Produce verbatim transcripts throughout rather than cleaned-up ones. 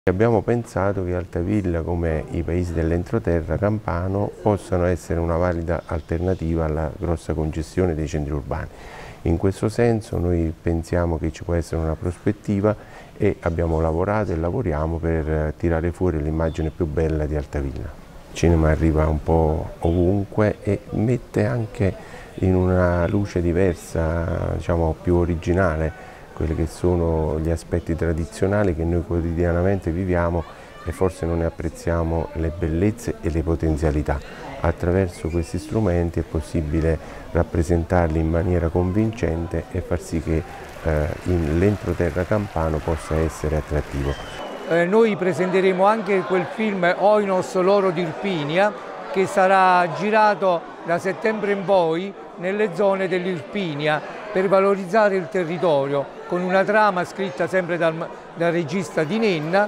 Abbiamo pensato che Altavilla, come i paesi dell'entroterra campano, possano essere una valida alternativa alla grossa congestione dei centri urbani. In questo senso noi pensiamo che ci può essere una prospettiva e abbiamo lavorato e lavoriamo per tirare fuori l'immagine più bella di Altavilla. Il cinema arriva un po' ovunque e mette anche in una luce diversa, diciamo più originale, quelli che sono gli aspetti tradizionali che noi quotidianamente viviamo e forse non ne apprezziamo le bellezze e le potenzialità. Attraverso questi strumenti è possibile rappresentarli in maniera convincente e far sì che eh, l'entroterra campano possa essere attrattivo. Eh, noi presenteremo anche quel film Oinos Loro di Irpinia, che sarà girato da settembre in poi nelle zone dell'Irpinia per valorizzare il territorio, con una trama scritta sempre dal, dal regista Di Nenna,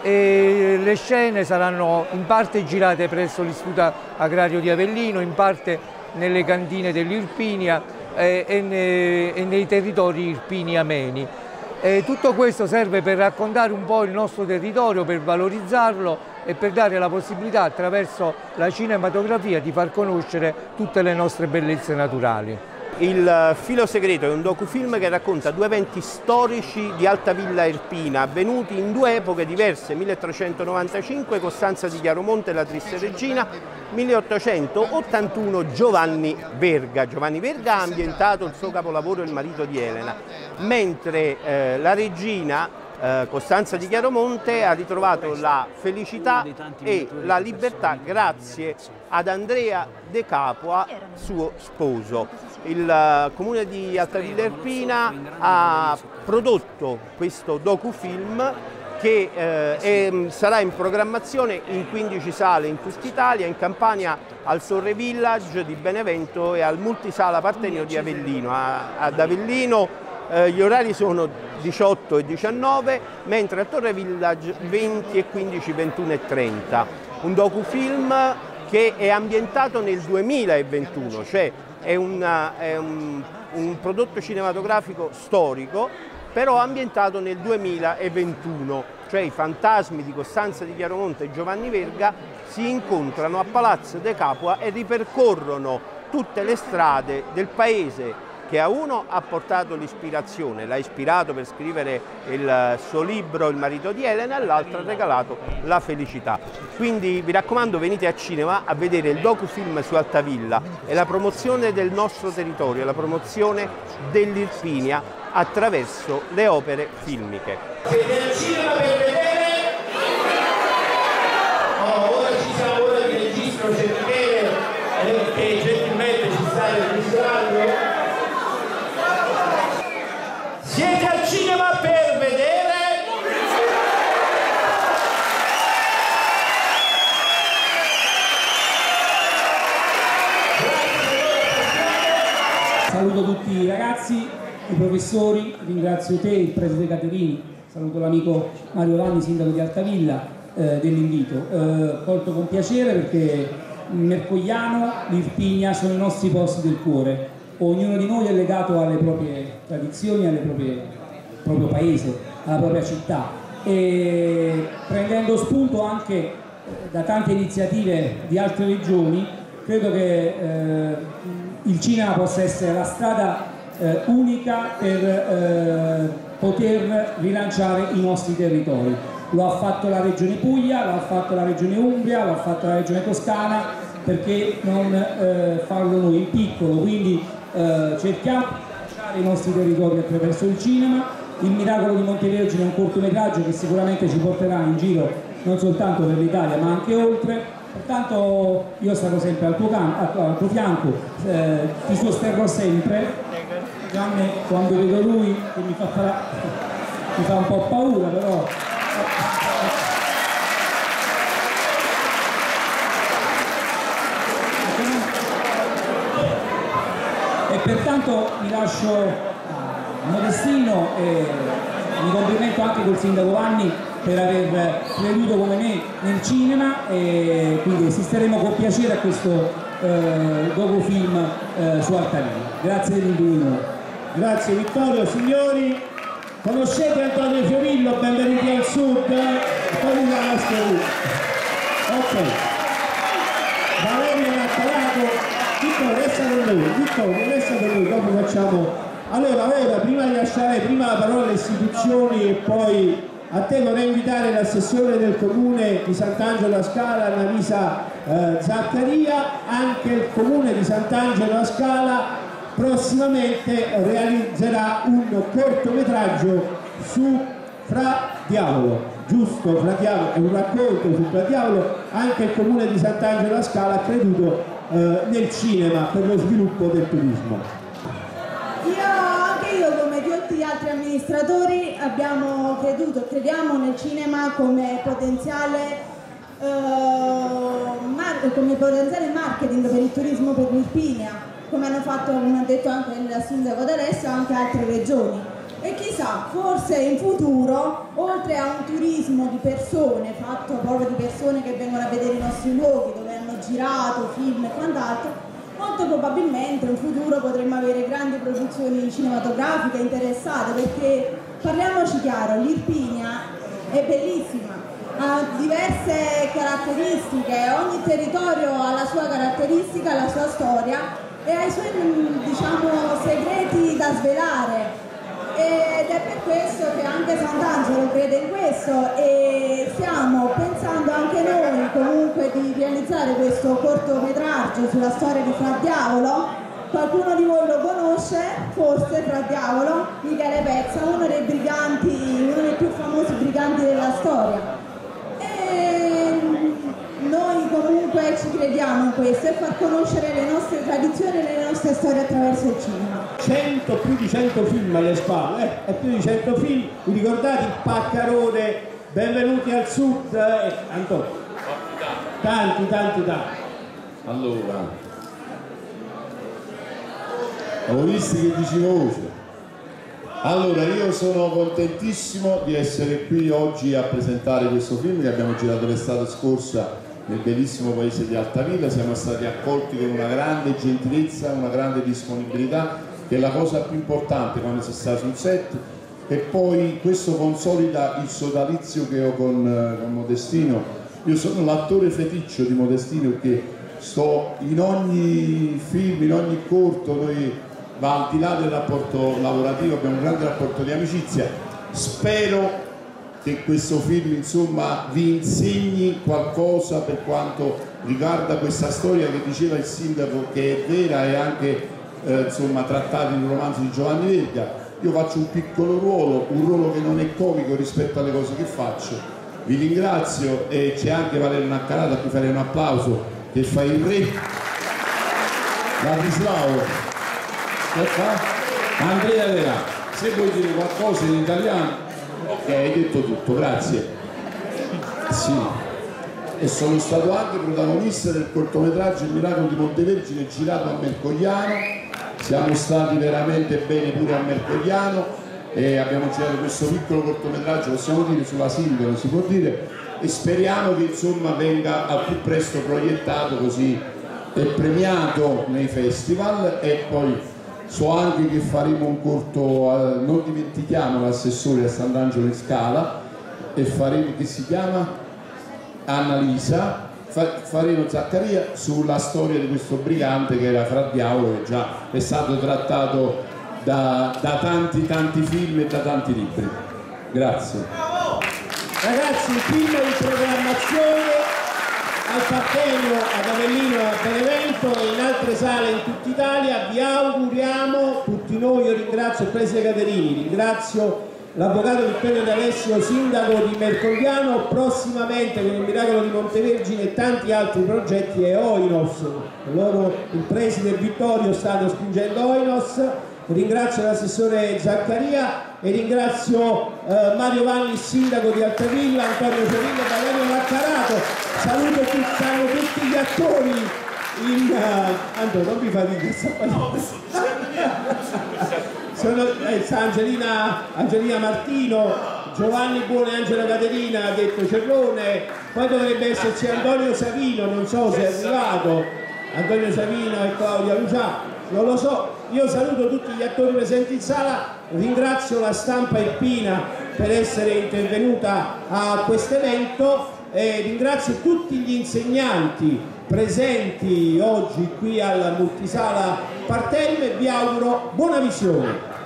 e le scene saranno in parte girate presso l'Istituto Agrario di Avellino, in parte nelle cantine dell'Irpinia e, e, ne, e nei territori irpini ameni. E tutto questo serve per raccontare un po' il nostro territorio, per valorizzarlo e per dare la possibilità attraverso la cinematografia di far conoscere tutte le nostre bellezze naturali. Il Filo Segreto è un docufilm che racconta due eventi storici di Altavilla Irpina avvenuti in due epoche diverse, milletrecentonovantacinque Costanza di Chiaromonte e la Triste Regina, milleottocentottantuno Giovanni Verga. Giovanni Verga ha ambientato il suo capolavoro Il marito di Elena, mentre eh, la regina eh, Costanza di Chiaromonte ha ritrovato la felicità e la libertà grazie ad Andrea De Capua, suo sposo. Il comune di Altavilla Irpina ha prodotto questo docufilm che eh, è, sarà in programmazione in quindici sale in tutta Italia, in Campania al Sorre Village di Benevento e al Multisala Partenio di Avellino. A, ad Avellino eh, gli orari sono diciotto e diciannove, mentre a Torre Village venti e quindici, ventuno e trenta. Un docufilm che è ambientato nel duemilaventuno, cioè è, una, è un, un prodotto cinematografico storico, però ambientato nel duemilaventuno, cioè i fantasmi di Costanza di Chiaromonte e Giovanni Verga si incontrano a Palazzo De Capua e ripercorrono tutte le strade del paese che a uno ha portato l'ispirazione, l'ha ispirato per scrivere il suo libro Il marito di Elena, e l'altro ha regalato la felicità. Quindi vi raccomando, venite a cinema a vedere il docufilm su Altavilla e la promozione del nostro territorio, la promozione dell'Irpinia attraverso le opere filmiche. Siete al cinema per vedere? Oh, ora ci siamo, ora vi registro Cerchele eh, che gentilmente ci sta registrando. Siete al cinema per vedere? Saluto tutti i ragazzi, i professori, ringrazio te, il preside Caterini, saluto l'amico Mario Vanni, sindaco di Altavilla, eh, dell'invito. Eh, colto con piacere perché Mercogliano, l'Irpinia sono i nostri posti del cuore. Ognuno di noi è legato alle proprie tradizioni, al proprio paese, alla propria città, e prendendo spunto anche da tante iniziative di altre regioni, credo che eh, il cinema possa essere la strada eh, unica per eh, poter rilanciare i nostri territori. Lo ha fatto la regione Puglia, lo ha fatto la regione Umbria, lo ha fatto la regione Toscana, perché non eh, farlo noi in piccolo? Quindi Eh, cerchiamo di lasciare i nostri territori attraverso il cinema. Il Miracolo di Montevergine è un cortometraggio che sicuramente ci porterà in giro non soltanto per l'Italia ma anche oltre, pertanto io sarò sempre al tuo, al tuo fianco, eh, ti sosterrò sempre. Gianni, quando vedo lui che mi fa, farà, mi fa un po' paura, però e pertanto mi lascio a Modestino e mi complimento anche col sindaco Vanni per aver creduto come me nel cinema, e quindi assisteremo con piacere a questo eh, docufilm eh, su Altavilla. Grazie dell'invito. Grazie Vittorio. Signori, conoscete Antonio Fiorillo, Benvenuti al Sud? ok. Valerio Naccarato, Vittorio resta con noi, Vittorio resta con noi, dopo facciamo. Allora, ora prima di lasciare prima la parola alle istituzioni e poi a te vorrei invitare l'assessore del comune di Sant'Angelo a Scala, Annalisa eh, Zaccaria. Anche il comune di Sant'Angelo a Scala prossimamente realizzerà un cortometraggio su Fra Diavolo, giusto? Fra Diavolo è un racconto su Fra Diavolo. Anche il comune di Sant'Angelo a Scala ha creduto eh, nel cinema per lo sviluppo del turismo. Io, come tutti gli altri amministratori, abbiamo creduto, crediamo nel cinema come potenziale, eh, mar come potenziale marketing per il turismo per l'Irpinia, come hanno fatto, come ha detto anche il sindaco d'Alessio, anche altre regioni. E chissà, forse in futuro, oltre a un turismo di persone, fatto proprio di persone che vengono a vedere i nostri luoghi, dove hanno girato film e quant'altro, molto probabilmente in futuro potremmo avere grandi produzioni cinematografiche interessate, perché parliamoci chiaro, l'Irpinia è bellissima, ha diverse caratteristiche, ogni territorio ha la sua caratteristica, la sua storia e ha i suoi, diciamo, segreti da svelare. Ed è per questo che anche Sant'Angelo crede in questo e stiamo pensando anche noi comunque di realizzare questo cortometraggio sulla storia di Fra Diavolo. Qualcuno di voi lo conosce, forse Fra Diavolo, Michele Pezza, uno dei briganti, uno dei più famosi briganti della storia. E noi comunque ci crediamo in questo e far conoscere le nostre tradizioni e le nostre storie attraverso il cinema. cento, più di cento film alle spalle, eh? E più di cento film, vi ricordate il Paccarone, Benvenuti al Sud, eh? Antonio, tanti, tanti, tanti. Allora, ho visto che dici voce. Allora, io sono contentissimo di essere qui oggi a presentare questo film che abbiamo girato l'estate scorsa nel bellissimo paese di Altavilla. Siamo stati accolti con una grande gentilezza, una grande disponibilità, che è la cosa più importante quando si sta sul set, e poi questo consolida il sodalizio che ho con, con Modestino. Io sono l'attore feticcio di Modestino, perché sto in ogni film, in ogni corto, noi va al di là del rapporto lavorativo, abbiamo un grande rapporto di amicizia. Spero che questo film, insomma, vi insegni qualcosa per quanto riguarda questa storia che diceva il sindaco, che è vera e anche eh, insomma, trattata in un romanzo di Giovanni Verga. Io faccio un piccolo ruolo, un ruolo che non è comico rispetto alle cose che faccio. Vi ringrazio, e c'è anche Valerio Naccarato a cui farei un applauso, che fa il re. Ladislao, che fa? Andrea Verà, se vuoi dire qualcosa in italiano. Ok, hai detto tutto, grazie. Sì. E sono stato anche protagonista del cortometraggio Il miracolo di Montevergine, girato a Mercogliano. Siamo stati veramente bene pure a Mercogliano e abbiamo girato questo piccolo cortometraggio, possiamo dire, sulla sindrome, si può dire, e speriamo che insomma venga al più presto proiettato, così e premiato nei festival. E poi so anche che faremo un corto, eh, non dimentichiamo l'assessore a Sant'Angelo in Scala, e faremo, che si chiama Annalisa, fa, faremo Zaccaria sulla storia di questo brigante che era Fra Diavolo, che già è stato trattato da, da tanti tanti film e da tanti libri. Grazie. Ragazzi, il film è in programmazione al Partenio, ad Avellino, a Benevento e in altre sale in tutta Italia. Vi auguriamo tutti noi, io ringrazio il preside Caterini, ringrazio l'avvocato Vittorio D'Alessio, sindaco di Mercogliano, prossimamente con il miracolo di Montevergine e tanti altri progetti, e Oinos, loro, il preside Vittorio stanno spingendo Oinos. Ringrazio l'assessore Zaccaria e ringrazio eh, Mario Vanni, sindaco di Altavilla, Antonio Cerino, Valerio Naccarato. Saluto tutti, saluto tutti gli attori in uh, Antonio, non mi fa dire sono eh, Angelina, Angelina Martino, Giovanni Buone e Angela Caterina, ha detto Cerrone, poi dovrebbe esserci Antonio Savino, non so se è arrivato, Antonio Savino e Claudia Lucià, non lo so. Io saluto tutti gli attori presenti in sala, ringrazio la stampa irpina per essere intervenuta a questo evento e ringrazio tutti gli insegnanti presenti oggi qui alla multisala Partello e vi auguro buona visione.